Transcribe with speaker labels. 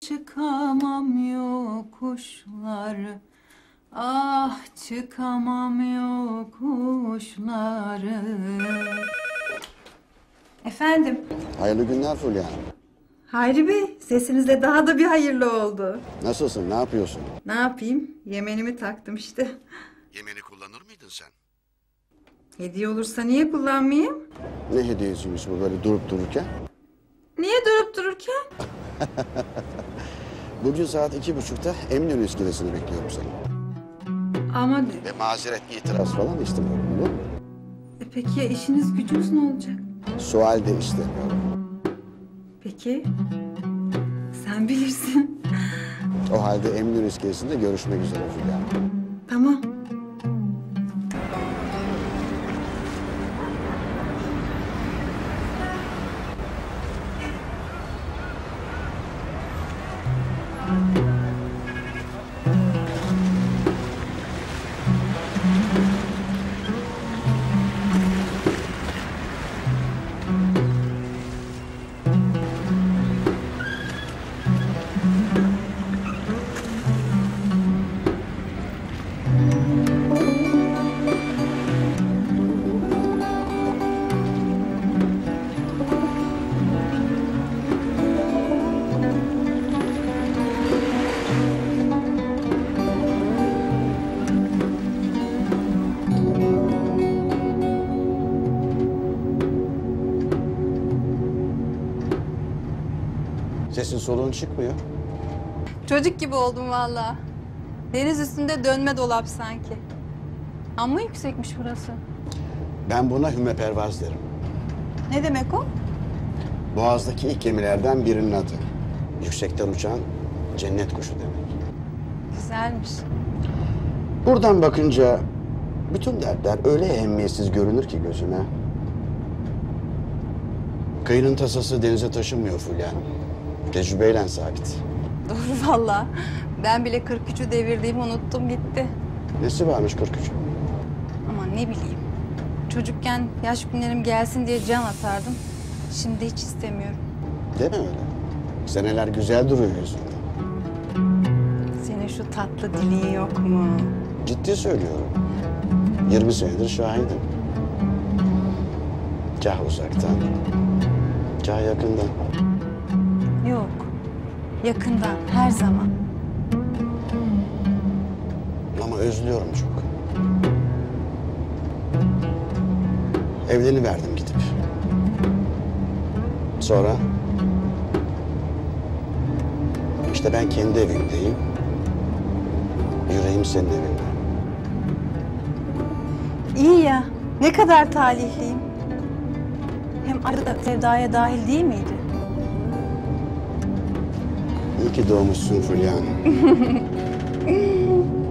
Speaker 1: Çıkamam yokuşları, ah çıkamam yokuşları. Efendim?
Speaker 2: Hayırlı günler Fulya.
Speaker 1: Hayri Bey, sesiniz de daha da bir hayırlı oldu.
Speaker 2: Nasılsın, ne yapıyorsun?
Speaker 1: Ne yapayım? Yemenimi taktım işte.
Speaker 2: Yemeni kullanır mıydın sen?
Speaker 1: Hediye olursa niye kullanmayayım?
Speaker 2: Ne hediyesiymiş bu böyle durup dururken?
Speaker 1: Niye durup dururken?
Speaker 2: Bugün saat 2.30'da Eminönü iskelesini bekliyorum seni.
Speaker 1: Ama
Speaker 2: Ve mazeret, itiraz falan istemiyorum, olur mu?
Speaker 1: peki ya işiniz gücünüz ne olacak?
Speaker 2: Sual de istemiyorum.
Speaker 1: Peki, sen bilirsin.
Speaker 2: O halde Eminönü iskelesinde görüşmek üzere Fulya.
Speaker 1: Tamam.
Speaker 2: Sesin soluğun çıkmıyor.
Speaker 3: Çocuk gibi oldum vallahi. Deniz üstünde dönme dolap sanki. Amma yüksekmiş burası.
Speaker 2: Ben buna hümepervaz derim.
Speaker 3: Ne demek o?
Speaker 2: Boğaz'daki ilk gemilerden birinin adı. Yüksekten uçan cennet kuşu demek.
Speaker 3: Güzelmiş.
Speaker 2: Buradan bakınca bütün dertler öyle ehemmiyetsiz görünür ki gözüme. Kıyının tasası denize taşınmıyor Fulya Hanım. Tecrübeyle sabit.
Speaker 3: Doğru vallahi. Ben bile 43'ü devirdiğimi unuttum gitti.
Speaker 2: Nesi varmış 43?
Speaker 3: Ama ne bileyim. Çocukken yaş günlerim gelsin diye can atardım. Şimdi hiç istemiyorum.
Speaker 2: Deme öyle. Seneler güzel duruyor yüzünde.
Speaker 3: Senin şu tatlı dilin yok mu?
Speaker 2: Ciddi söylüyorum. 20 senedir şahidim. Kah uzaktan, kah yakından.
Speaker 3: Yok. Yakından, her zaman.
Speaker 2: Ama özlüyorum çok. Evleniverdim gidip. Sonra... işte ben kendi evimdeyim. Yüreğim senin evinde.
Speaker 3: İyi ya. Ne kadar talihliyim. Hem arada da sevdaya dahil değil miydi?
Speaker 2: İyi ki doğmuşsun Fulya Hanım.